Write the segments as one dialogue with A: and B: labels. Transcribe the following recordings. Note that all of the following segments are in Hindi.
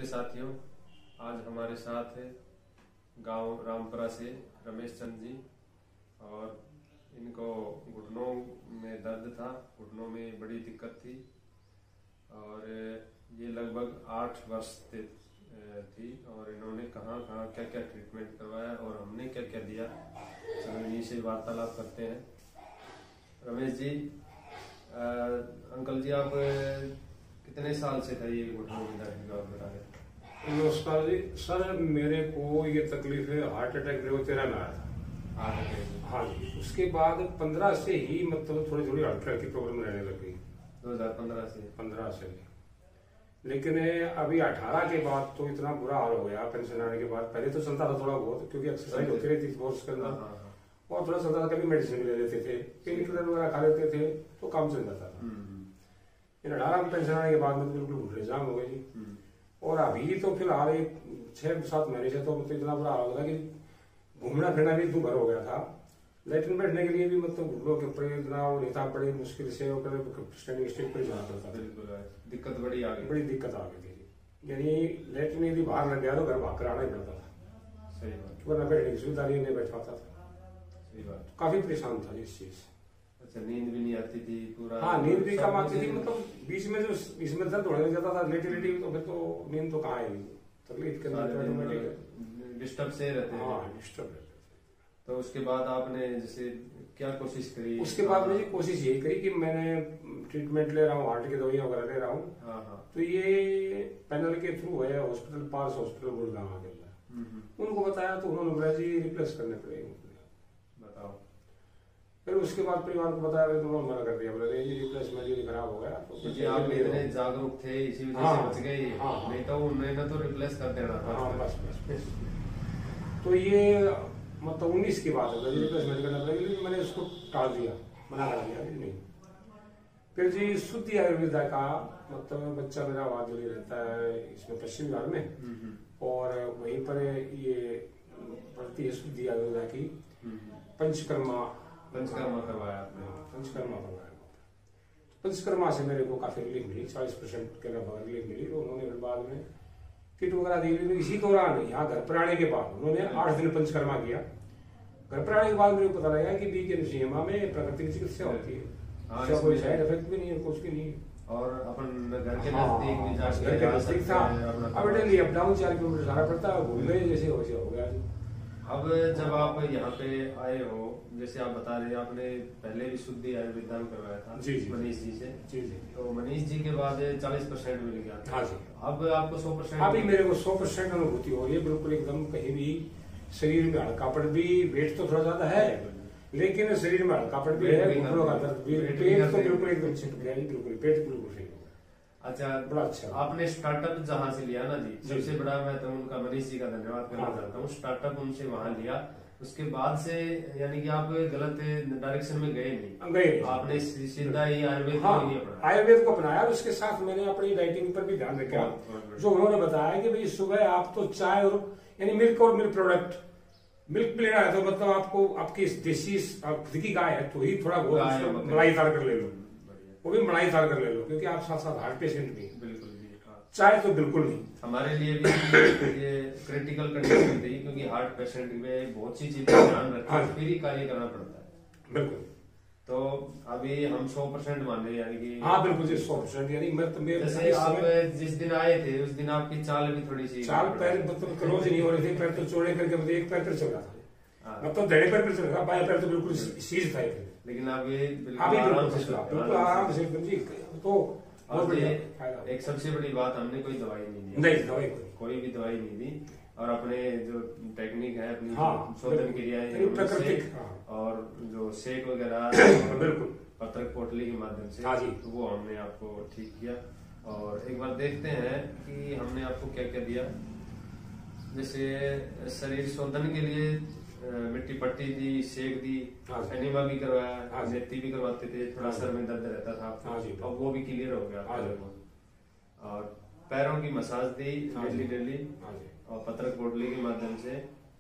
A: नमस्ते साथियों। आज हमारे साथ है गांव रामपुरा से रमेश चंद जी और इनको घुटनों में दर्द था, घुटनों में बड़ी दिक्कत थी और ये लगभग 8 वर्ष थी और इन्होंने कहाँ कहाँ क्या क्या ट्रीटमेंट करवाया और हमने क्या क्या दिया, चलो इन्हीं से वार्तालाप करते हैं। रमेश जी, अंकल जी, आप कितने साल से था ये घुटनों में दर्द का बताया?
B: नमस्कार जी। सर, मेरे को ये तकलीफ है, हार्ट अटैक मेरे को 13 में आया था। हाँ जी। उसके बाद 15 से ही मतलब थोड़ी थोड़ी हल्की की प्रॉब्लम रहने लग गई।
A: 2015 से?
B: 15 से। लेकिन अभी 18 के बाद तो इतना बुरा हाल हो गया पेंशन आने के बाद। पहले तो चलता था थोड़ा बहुत, क्योंकि एक्सरसाइज होती रहती थी बहुत करना, और थोड़ा चलता था। कभी मेडिसिन ले लेते थे, पेन किलर वगैरह खा लेते थे तो काम चल जाता था। इन 18 में पेंशन आने के बाद में बिल्कुल घुटने जाम हो गई जी। और अभी तो फिलहाल 6-7 महीने से तो मतलब इतना बुरा हाल हो गया कि घूमना फिरना भी दुभर हो गया था। लेटरिन बैठने के लिए भी मतलब घुटनों के ऊपर इतना वो नहीं था, बड़ी मुश्किल से स्टैंडिंग स्टेज पर जाना पड़ता था।
A: दिक्कत बड़ी आ गई,
B: बड़ी दिक्कत आ गई थी। यानी लेटरिन यदि बाहर लग गया तो घर भाग कर आना ही पड़ता था।
A: सही बात।
B: वरना बैठने की सुविधा नहीं बैठ पाता था।
A: सही बात।
B: काफी परेशान था इस चीज से।
A: अच्छा, नींद भी नहीं आती थी पूरा?
B: हाँ, नींद भी कम आती थी। मतलब बीच में जो इसमें दर्द होने लग जाता था लेटी तो फिर तो नींद तो कहाँ आएगी, तकलीफ के अंदर
A: डिस्टर्ब से रहते हैं।
B: हाँ, डिस्टर्ब रहते।
A: तो उसके बाद आपने जैसे क्या कोशिश करी?
B: उसके बाद मैंने कोशिश यही करी कि मैंने ट्रीटमेंट ले रहा हूँ, हार्ट की दवाइयाँ वगैरह ले रहा हूँ। तो ये पैनल के थ्रू है हॉस्पिटल, पास हॉस्पिटल गुड़गांव के अंदर। उनको बताया तो उन्होंने बोला जी रिप्लेस करने पड़ेगा।
A: बताओ।
B: फिर उसके बाद परिवार को बताया तो उन्होंने मना कर दिया, बोले ये रिप्लेसमेंट ये खराब हो गया। तो
A: जी, आप इतने जागरूक थे इसी वजह से बच गए। नहीं तो उन्होंने तो रिप्लेस कर देना था।
B: हाँ, बस। तो ये मतलब 19 की बात है, रिप्लेसमेंट करना पड़ेगा, लेकिन मैंने उसको टाल दिया, मना कर दिया नहीं। फिर जी शुद्धि आयुर्वेदा का मतलब बच्चा मेरा वादुली रहता है इसमें पश्चिम बंगाल में, और वहीं पर ये पढ़ती है शुद्धि आयुर्वेदा की। पंचकर्मा
A: करवाया आपने?
B: पंचकर्मा करवाया। पंचकर्मा से मेरे को काफी रिलीफ मिली, 40% के लगभग रिलीफ मिली। तो उन्होंने बाद में किट वगैरह दी। इसी दौरान यहाँ घर पर आने के बाद उन्होंने 8 दिन पंचकर्मा किया। घर पर आने के बाद मेरे को पता लगा कि बीके में प्राकृतिक चिकित्सा होती है, इसका कोई साइड इफेक्ट भी नहीं है, कुछ भी नहीं है।
A: और अपन घर के नजदीक भी जा सकते हैं।
B: अब डेली अप डाउन 4 किलोमीटर जाना पड़ता है, घूम गए जैसे हो गया।
A: अब जब आप यहाँ पे आए हो, जैसे आप बता रहे आपने पहले भी शुद्धि आयुर्वेदा में करवाया था
B: जी,
A: मनीष जी से।
B: जी।
A: तो मनीष जी के बाद 40% मिल गया था।
B: हाँ जी।
A: अब आपको 100%?
B: अभी मेरे को 100% अनुभूति हो रही है, बिल्कुल एकदम। कहीं भी शरीर में हल्कापन भी, वेट तो थोड़ा ज्यादा है लेकिन शरीर में हल्कापन भी है, घुटनों का दर्द भी, पेट तो बिल्कुल एकदम छिप गया, बिल्कुल पेट बिल्कुल सही।
A: अच्छा,
B: बड़ा अच्छा।
A: आपने स्टार्टअप जहाँ से लिया ना जी, सबसे बड़ा मैं तो उनका मनीष जी का धन्यवाद करना चाहता हूँ। स्टार्टअप उनसे वहाँ लिया, उसके बाद से यानी कि आप गलत डायरेक्शन में गए नहीं, आपने सीधा ही आयुर्वेद को ही अपनाया।
B: आयुर्वेद को अपनाया। उसके साथ मैंने अपनी डाइटिंग पर भी ध्यान रखा, जो उन्होंने बताया कि भाई सुबह आप तो चाय और यानी मिल्क और मिल्क प्रोडक्ट, मिल्क लेना है तो मतलब आपको आपकी देसी खुद की गाय है तो ही थोड़ा बहुत मलाई तार कर ले लो, वो भी मलाई तार कर ले लो, क्योंकि आप साथ साथ हार्ट पेशेंट भी।
A: बिल्कुल भी
B: चाय तो बिल्कुल नहीं।
A: हमारे लिए भी ये क्रिटिकल कंडीशन थी, क्योंकि हार्ट पेशेंट में बहुत सी चीजें ध्यान रखना फिर ही कार्य करना पड़ता है।
B: बिल्कुल।
A: तो अभी हम 100% मान रहे, यानी कि
B: हाँ बिल्कुल जी 100%। यानी
A: जैसे आप जिस दिन आए थे उस दिन आपकी चाल भी थोड़ी सी,
B: चाल पैर मतलब क्लोज नहीं हो रहे थे, पैर तो चौड़े करके मतलब एक पैर पर चल रहा था, मतलब दाहिने पैर पर चल रहा था, बाएं पैर तो बिल्कुल सीज था।
A: लेकिन अभी
B: बिल्कुल आराम से जी। तो
A: एक सबसे बड़ी बात, हमने कोई दवाई नहीं दी।
B: नहीं, दवाई
A: कोई भी दवाई नहीं दी, और अपने जो टेक्निक है अपनी शोधन क्रियाएं और जो शेक वगैरह
B: बिल्कुल
A: पत्रक पोटली के माध्यम से, तो वो हमने आपको ठीक किया। और एक बार देखते हैं कि हमने आपको क्या क्या दिया। जैसे शरीर शोधन के लिए मिट्टी पट्टी दी, शेक दी, एनिमा भी करवाया, नेती भी करवाते थे, थोड़ा सर में दर्द रहता था, अब वो भी क्लियर हो गया। और पैरों की मसाज दी डेली, और पत्रक पोटली के माध्यम से,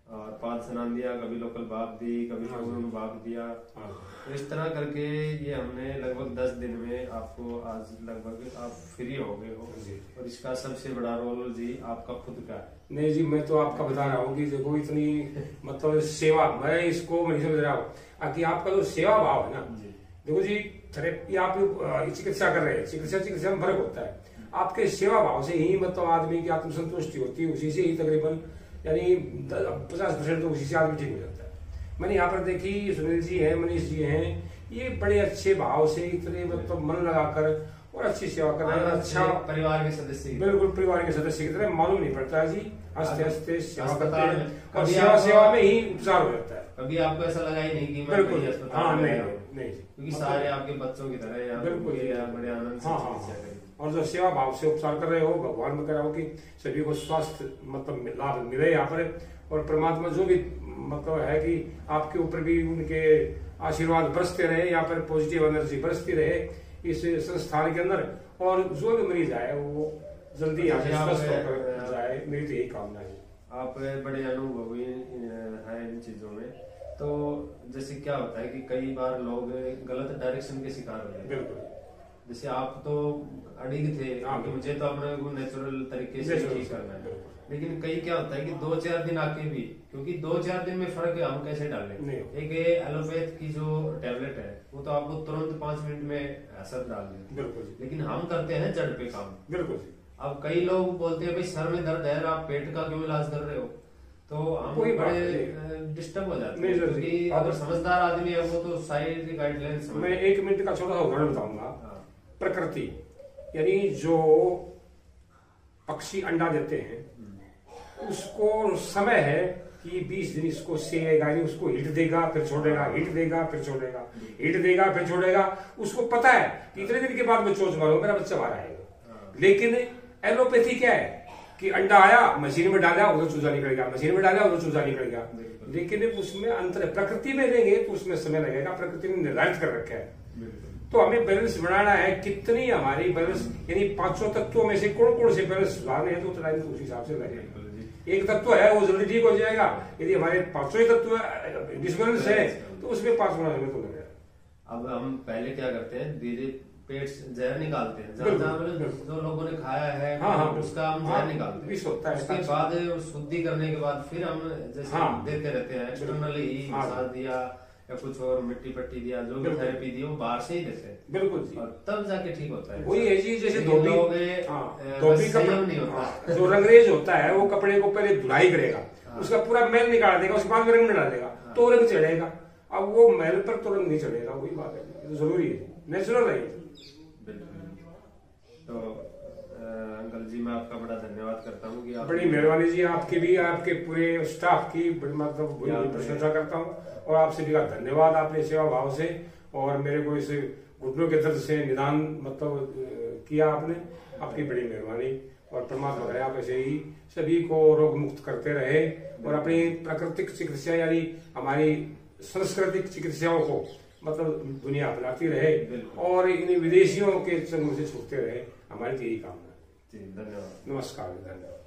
A: और पाद स्नान दिया, कभी लोकल भाप दी, कभी चूर्ण भाप दिया। तो इस तरह करके ये हमने लगभग 10 दिन में आपको आज लगभग आप फ्री हो गए हो। और इसका सबसे बड़ा रोल जी आपका खुद का है।
B: नहीं जी, मैं तो आपका बता रहा हूँ कि देखो इतनी मतलब सेवा, मैं इसको नहीं समझ रहा हूँ कि आपका जो सेवा भाव है ना, देखो जी थेरेपी आप चिकित्सा कर रहे हैं, चिकित्सा में फर्क होता है। आपके सेवा भाव से ही मतलब आदमी की आत्मसंतुष्टि होती है, उसी से ही तकरीबन यानी 50% तो उसी से आदमी ठीक हो जाता है। मैंने यहाँ पर देखी सुनील जी हैं, मनीष जी हैं, ये बड़े अच्छे भाव से इतने मतलब मन लगाकर और अच्छी सेवा कर रहे हैं। अच्छा
A: परिवार के सदस्य,
B: बिल्कुल परिवार के सदस्य की तरह मालूम नहीं पड़ता है जी, हंसते हंसते सेवा करते हैं और सेवा में ही उपचार हो जाता है।
A: कभी आपको ऐसा लगा ही नहीं कि मैं
B: बिल्कुल
A: अस्पताल
B: नहीं,
A: क्योंकि सारे आपके बच्चों की तरह
B: बिल्कुल
A: बड़े आनंद से चिकित्सा करें।
B: और जो सेवा भाव से उपचार कर रहे हो, भगवान में कर रहे हो कि सभी को स्वास्थ्य मतलब लाभ मिले यहाँ पर, और परमात्मा जो भी मतलब है कि आपके ऊपर भी उनके आशीर्वाद बरसते रहे, यहाँ पर पॉजिटिव एनर्जी बरसती रहे इस संस्थान के अंदर, और जो भी मरीज आए वो जल्दी यहाँ से स्वस्थ होकर जाए, मेरी तो यही कामना है।
A: आप बड़े अनुभवी हैं इन चीजों में। तो जैसे क्या होता है कि कई बार लोग गलत डायरेक्शन के शिकार हो जाते हैं। जैसे आप तो अड़िग थे कि मुझे तो अपने को नेचुरल तरीके से ठीक करना है, लेकिन कई क्या होता है कि 2-4 दिन आके भी, क्योंकि 2-4 दिन में फर्क हम कैसे डालें। एक एलोपैथ की जो टैबलेट है वो तो आपको तुरंत 5 मिनट में असर डाल देती है, लेकिन हम करते हैं जड़ पे काम। बिल्कुल। अब कई लोग बोलते हैं भाई सर में दर्द है, आप पेट का क्यों इलाज कर रहे हो, तो हम बड़े डिस्टर्ब हो जाते हैं। क्योंकि अगर समझदार आदमी है वो तो साइड गाइडलाइंस।
B: मैं 1 मिनट का छोटा सा उदाहरण बताऊंगा। प्रकृति यानी जो पक्षी अंडा देते हैं उसको समय है कि 20 दिन इसको सेएगा, यानी उसको हिट देगा फिर छोड़ेगा, हिट देगा फिर छोड़ेगा, हिट देगा फिर छोड़ेगा। उसको पता है कि इतने दिन के बाद मैं चोच मारूंगा, मेरा बच्चा बाहर आएगा। लेकिन एलोपैथी क्या है कि अंडा आया, मशीन में डाला, उधर चूजा निकलेगा, मशीन में डाला, उधर चूजा निकलेगा। लेकिन उसमें अंतर है। प्रकृति में लेंगे तो उसमें समय लगेगा, प्रकृति ने निर्धारित कर रखा है। तो हमें बैलेंस बनाना है, कितनी हमारी बैलेंस यानी 5 तत्वों में से कौन कौन से बैलेंस सुधारने हैं, तो टाइम उस हिसाब से लगेगा। एक तत्व है वो जल्दी ठीक हो जाएगा, यदि हमारे 5 तत्व डिसबैलेंस है तो उसमें 5 गुना समय तो लगेगा।
A: अब हम पहले क्या करते हैं, धीरे पेट से जहर निकालते हैं, जो लोगों ने खाया है उसका हम जहर निकालते हैं। उसके बाद शुद्धि करने के बाद फिर हम जैसे देते रहते हैं एक्सटर्नली, मसाज दिया या कुछ और मिट्टी पट्टी दिया, जो भी थेरेपी दी वो बाहर से ही देते हैं।
B: बिल्कुल जी,
A: और तब जाके ठीक होता है।
B: वही है जी, जैसे धोबी
A: का नहीं होता।
B: जो रंगरेज होता है वो कपड़े को पहले धुलाई करेगा, उसका पूरा मैल निकाल देगा, उसके बाद रंग में डालेगा तो रंग चढ़ेगा। अब वो मैल पर तो रंग नहीं चढ़ेगा, वही बात है, जरूरी है, नेचुरल है।
A: तो अंकल जी मैं आपका बड़ा धन्यवाद करता हूँ कि आप
B: बड़ी मेहरबानी जी, आपकी भी आपके पूरे स्टाफ की बड़ी मतलब प्रशंसा करता हूँ, और आपसे भी धन्यवाद, आपने सेवा भाव से और मेरे को इस घुटनों के दर्द से निदान मतलब किया आपने, आपकी बड़ी मेहरबानी। और परमात्मा करे आप ऐसे ही सभी को रोग मुक्त करते रहे और अपनी प्राकृतिक चिकित्सा यानी हमारी सांस्कृतिक चिकित्साओं को मतलब दुनिया अपनाती रहे और इन विदेशियों के संग से छूटते रहे, हमारी तो यही कामना है।
A: धन्यवाद।
B: नमस्कार, धन्यवाद।